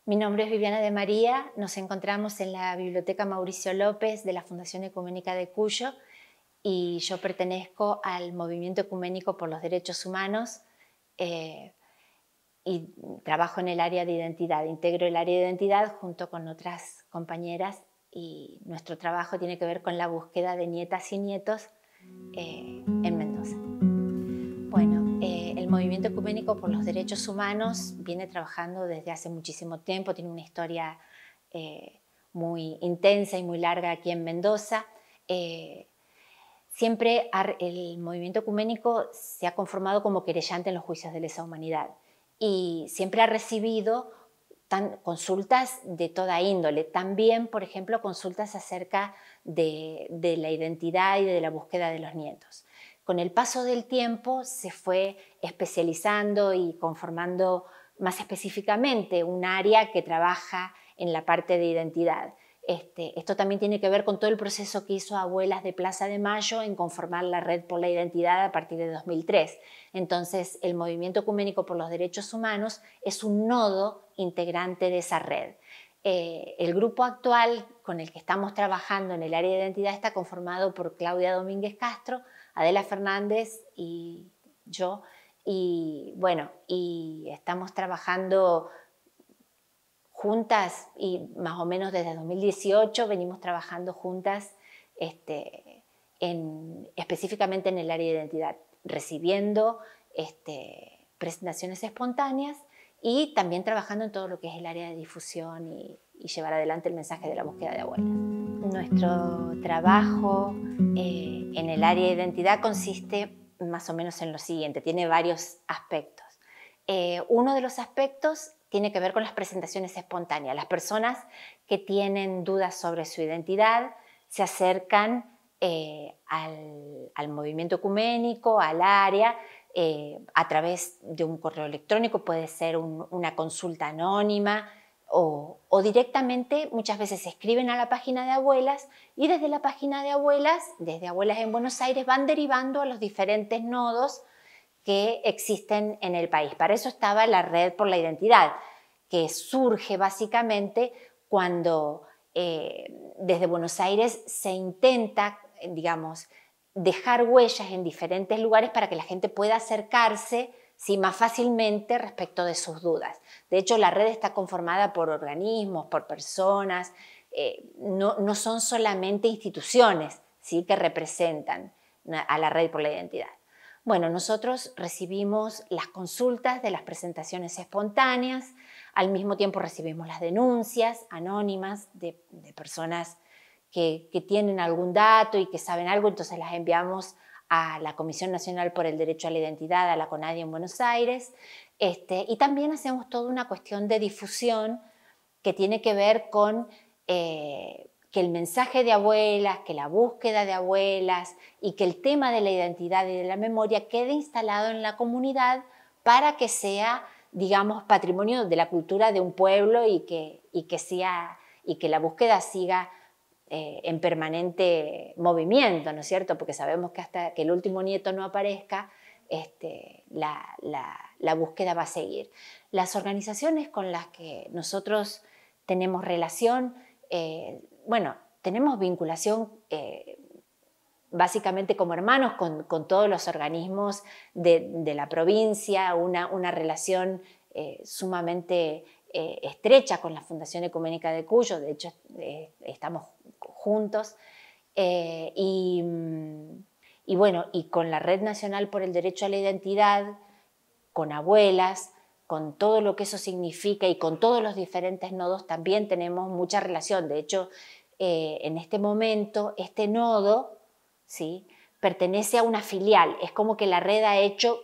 Mi nombre es Viviana de María, nos encontramos en la Biblioteca Mauricio López de la Fundación Ecuménica de Cuyo y yo pertenezco al Movimiento Ecuménico por los Derechos Humanos y trabajo en el área de identidad, integro el área de identidad junto con otras compañeras y nuestro trabajo tiene que ver con la búsqueda de nietas y nietos en Mendoza. Bueno, el Movimiento Ecuménico por los Derechos Humanos viene trabajando desde hace muchísimo tiempo, tiene una historia muy intensa y muy larga aquí en Mendoza. Siempre el movimiento ecuménico se ha conformado como querellante en los juicios de lesa humanidad y siempre ha recibido consultas de toda índole. También, por ejemplo, consultas acerca de la identidad y de la búsqueda de los nietos. Con el paso del tiempo se fue especializando y conformando más específicamente un área que trabaja en la parte de identidad. Esto también tiene que ver con todo el proceso que hizo Abuelas de Plaza de Mayo en conformar la Red por la Identidad a partir de 2003. Entonces, el Movimiento Ecuménico por los Derechos Humanos es un nodo integrante de esa red. El grupo actual con el que estamos trabajando en el área de identidad está conformado por Claudia Domínguez Castro, Adela Fernández y yo. Y bueno, y estamos trabajando juntas y más o menos desde 2018 venimos trabajando juntas específicamente en el área de identidad, recibiendo presentaciones espontáneas y también trabajando en todo lo que es el área de difusión y llevar adelante el mensaje de la búsqueda de abuelas. Nuestro trabajo en el área de identidad consiste más o menos en lo siguiente, tiene varios aspectos. Uno de los aspectos tiene que ver con las presentaciones espontáneas. Las personas que tienen dudas sobre su identidad se acercan al movimiento ecuménico, al área, a través de un correo electrónico, puede ser una consulta anónima o directamente muchas veces escriben a la página de abuelas y desde la página de abuelas, desde Abuelas en Buenos Aires, van derivando a los diferentes nodos que existen en el país. Para eso estaba la Red por la Identidad, que surge básicamente cuando desde Buenos Aires se intenta, digamos, dejar huellas en diferentes lugares para que la gente pueda acercarse más fácilmente respecto de sus dudas. De hecho, la red está conformada por organismos, por personas, no son solamente instituciones, ¿sí?, que representan a la Red por la Identidad. Bueno, nosotros recibimos las consultas de las presentaciones espontáneas, al mismo tiempo recibimos las denuncias anónimas de personas que tienen algún dato y que saben algo, entonces las enviamos a la Comisión Nacional por el Derecho a la Identidad, a la CONADI en Buenos Aires, y también hacemos toda una cuestión de difusión que tiene que ver con que el mensaje de abuelas, que la búsqueda de abuelas y que el tema de la identidad y de la memoria quede instalado en la comunidad para que sea, digamos, patrimonio de la cultura de un pueblo y que la búsqueda siga en permanente movimiento, ¿no es cierto? Porque sabemos que hasta que el último nieto no aparezca, la búsqueda va a seguir. Las organizaciones con las que nosotros tenemos relación, bueno, tenemos vinculación básicamente como hermanos con todos los organismos de la provincia, una relación sumamente estrecha con la Fundación Ecuménica de Cuyo, de hecho estamos juntos, y bueno, y con la Red Nacional por el Derecho a la Identidad, con abuelas, con todo lo que eso significa y con todos los diferentes nodos también tenemos mucha relación. De hecho, en este momento, este nodo, ¿sí?, pertenece a una filial. Es como que la red ha hecho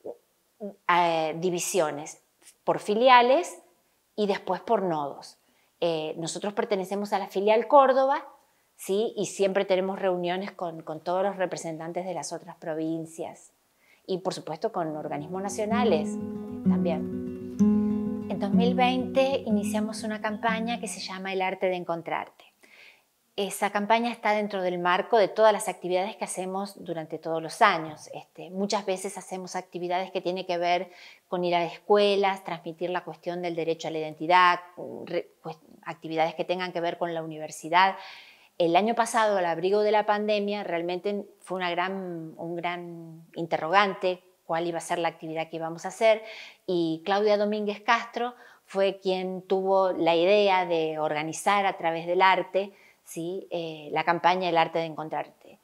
divisiones por filiales y después por nodos. Nosotros pertenecemos a la filial Córdoba, ¿sí?, y siempre tenemos reuniones con todos los representantes de las otras provincias y por supuesto con organismos nacionales también. En 2020 iniciamos una campaña que se llama El Arte de Encontrarte. esa campaña está dentro del marco de todas las actividades que hacemos durante todos los años. Muchas veces hacemos actividades que tienen que ver con ir a escuelas, transmitir la cuestión del derecho a la identidad, actividades que tengan que ver con la universidad. El año pasado, al abrigo de la pandemia, realmente fue un gran interrogante cuál iba a ser la actividad que íbamos a hacer, y Claudia Domínguez Castro fue quien tuvo la idea de organizar a través del arte, ¿sí? La campaña El arte de encontrarte.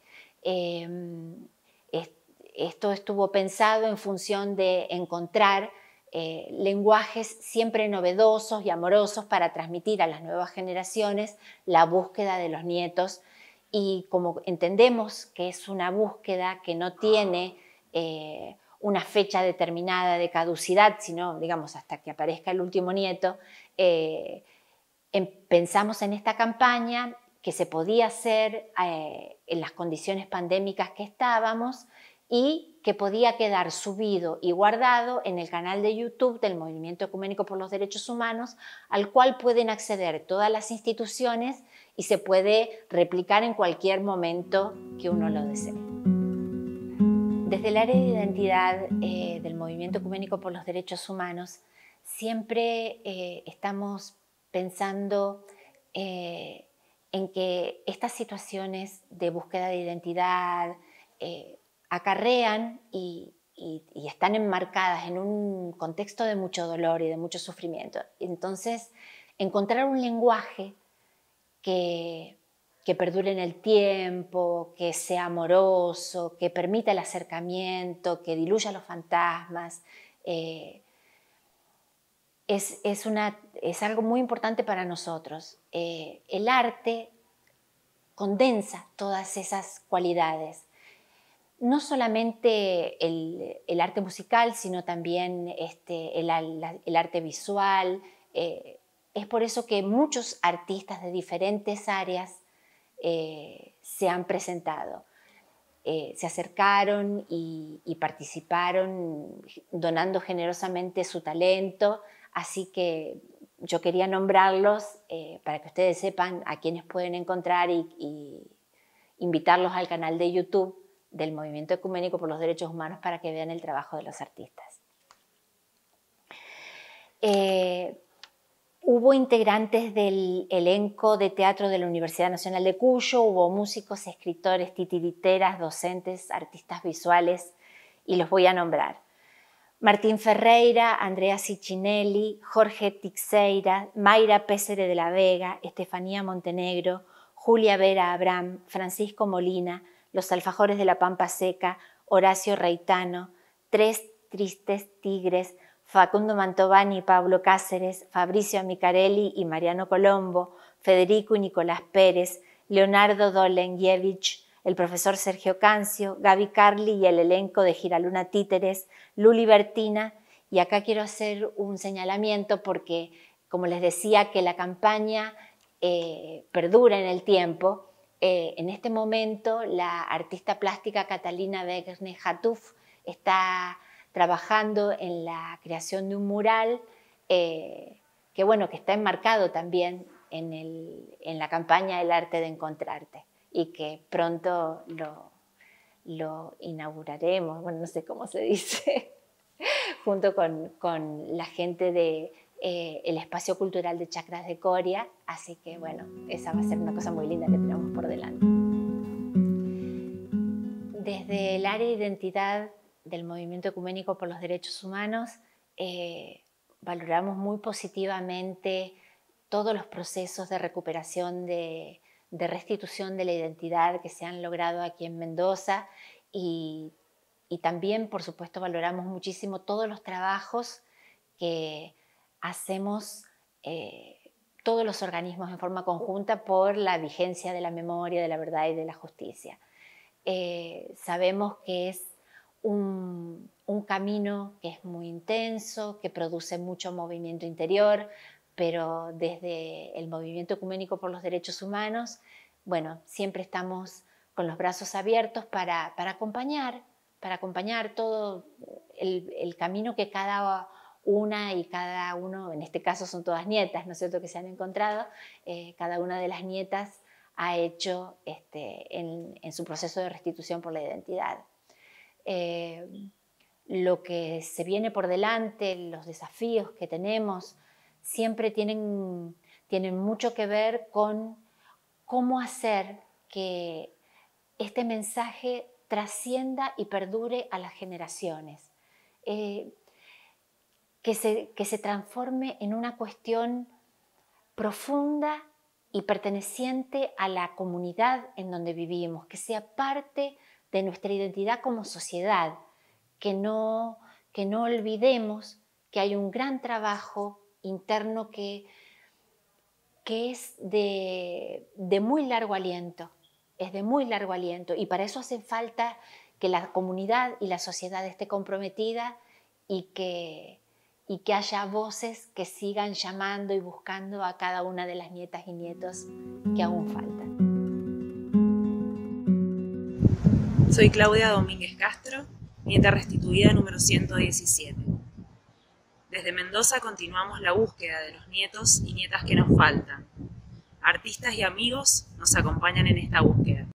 Esto estuvo pensado en función de encontrar lenguajes siempre novedosos y amorosos para transmitir a las nuevas generaciones la búsqueda de los nietos, y como entendemos que es una búsqueda que no tiene una fecha determinada de caducidad, sino, digamos, hasta que aparezca el último nieto, pensamos en esta campaña que se podía hacer en las condiciones pandémicas que estábamos, y que podía quedar subido y guardado en el canal de YouTube del Movimiento Ecuménico por los Derechos Humanos, al cual pueden acceder todas las instituciones y se puede replicar en cualquier momento que uno lo desee. Desde el área de identidad del Movimiento Ecuménico por los Derechos Humanos siempre estamos pensando en que estas situaciones de búsqueda de identidad acarrean y están enmarcadas en un contexto de mucho dolor y de mucho sufrimiento. Entonces, encontrar un lenguaje que perdure en el tiempo, que sea amoroso, que permita el acercamiento, que diluya los fantasmas, es algo muy importante para nosotros. El arte condensa todas esas cualidades. No solamente el arte musical, sino también el arte visual. Es por eso que muchos artistas de diferentes áreas se han presentado. Se acercaron y participaron donando generosamente su talento, así que yo quería nombrarlos para que ustedes sepan a quiénes pueden encontrar y invitarlos al canal de YouTube del Movimiento Ecuménico por los Derechos Humanos para que vean el trabajo de los artistas. Hubo integrantes del elenco de teatro de la Universidad Nacional de Cuyo, hubo músicos, escritores, titiriteras, docentes, artistas visuales, y los voy a nombrar. Martín Ferreira, Andrea Ciccinelli, Jorge Tixeira, Mayra Pésere de la Vega, Estefanía Montenegro, Julia Vera Abraham, Francisco Molina, Los Alfajores de la Pampa Seca, Horacio Reitano, Tres Tristes Tigres, Facundo Mantovani y Pablo Cáceres, Fabricio Amicarelli y Mariano Colombo, Federico y Nicolás Pérez, Leonardo Dolengievich, el profesor Sergio Cancio, Gaby Carli y el elenco de Giraluna Títeres, Luli Bertina. Y acá quiero hacer un señalamiento porque, como les decía, que la campaña perdura en el tiempo. En este momento, la artista plástica Catalina Begne Hatuf está trabajando en la creación de un mural que está enmarcado también en la campaña El arte de encontrarte, y que pronto lo inauguraremos, bueno, no sé cómo se dice, junto con la gente de el Espacio Cultural de Chacras de Coria, así que bueno, esa va a ser una cosa muy linda que tenemos por delante. Desde el área de identidad del Movimiento Ecuménico por los Derechos Humanos, valoramos muy positivamente todos los procesos de recuperación de restitución de la identidad que se han logrado aquí en Mendoza, y también, por supuesto, valoramos muchísimo todos los trabajos que hacemos todos los organismos en forma conjunta por la vigencia de la memoria, de la verdad y de la justicia. Sabemos que es un camino que es muy intenso, que produce mucho movimiento interior, pero desde el Movimiento Ecuménico por los Derechos Humanos, bueno, siempre estamos con los brazos abiertos para acompañar todo el camino que cada una y cada uno, en este caso son todas nietas, ¿no es cierto?, que se han encontrado, cada una de las nietas ha hecho en su proceso de restitución por la identidad. Lo que se viene por delante, los desafíos que tenemos, siempre tienen mucho que ver con cómo hacer que este mensaje trascienda y perdure a las generaciones, que se transforme en una cuestión profunda y perteneciente a la comunidad en donde vivimos, que sea parte de nuestra identidad como sociedad, que no olvidemos que hay un gran trabajo interno que es de muy largo aliento, y para eso hace falta que la comunidad y la sociedad esté comprometida y que haya voces que sigan llamando y buscando a cada una de las nietas y nietos que aún faltan. Soy Claudia Domínguez Castro, nieta restituida número 117. Desde Mendoza continuamos la búsqueda de los nietos y nietas que nos faltan. Artistas y amigos nos acompañan en esta búsqueda.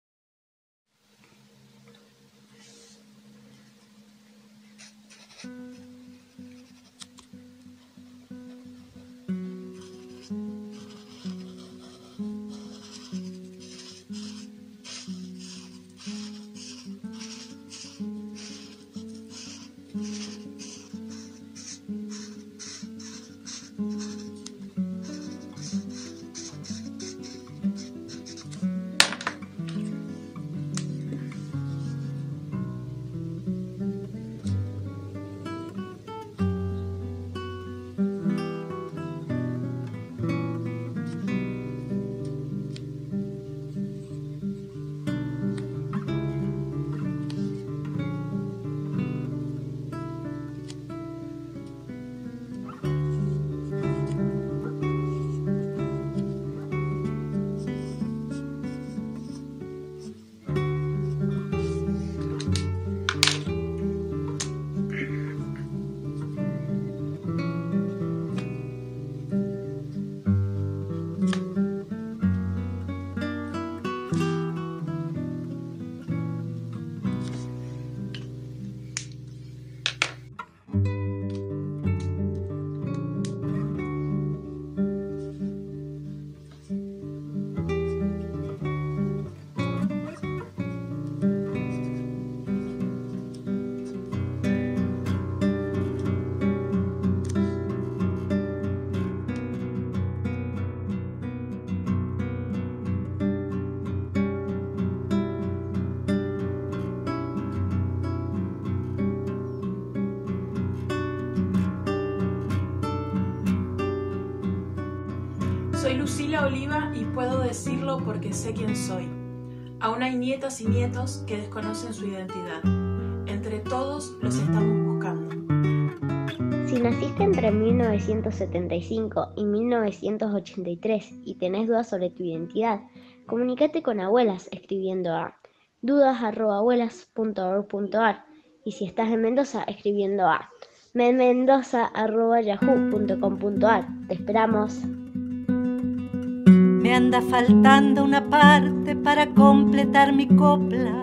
Soy Lucila Oliva y puedo decirlo porque sé quién soy. Aún hay nietas y nietos que desconocen su identidad. Entre todos los estamos buscando. Si naciste entre 1975 y 1983 y tenés dudas sobre tu identidad, comunícate con Abuelas escribiendo a dudas@abuelas.org.ar y si estás en Mendoza escribiendo a menmendoza@yahoo.com.ar. Te esperamos. Me anda faltando una parte para completar mi copla.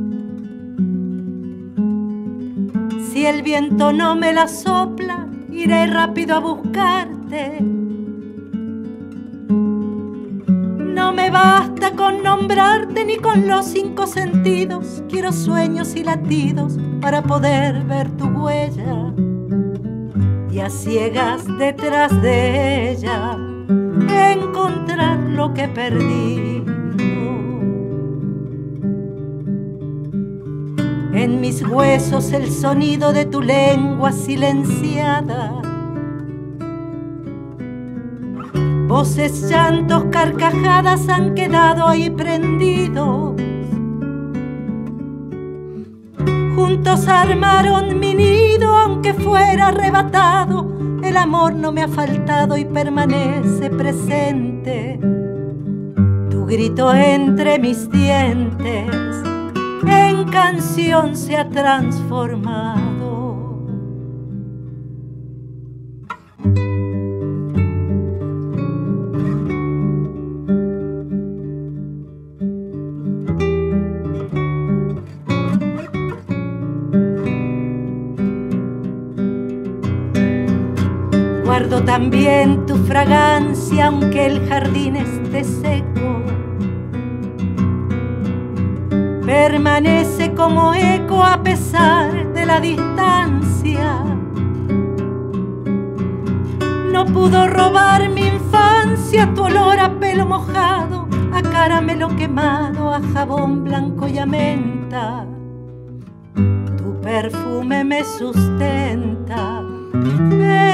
Si el viento no me la sopla, iré rápido a buscarte. No me basta con nombrarte ni con los 5 sentidos. Quiero sueños y latidos para poder ver tu huella. Y a ciegas detrás de ella encontrar lo que perdí. En mis huesos el sonido de tu lengua silenciada. Voces, llantos, carcajadas han quedado ahí prendidos. Juntos armaron mi nido, aunque fuera arrebatado. El amor no me ha faltado y permanece presente. Tu grito entre mis dientes en canción se ha transformado. Guardo también tu fragancia aunque el jardín esté seco. Permanece como eco a pesar de la distancia. No pudo robar mi infancia tu olor a pelo mojado, a caramelo quemado, a jabón blanco y a menta. Tu perfume me sustenta.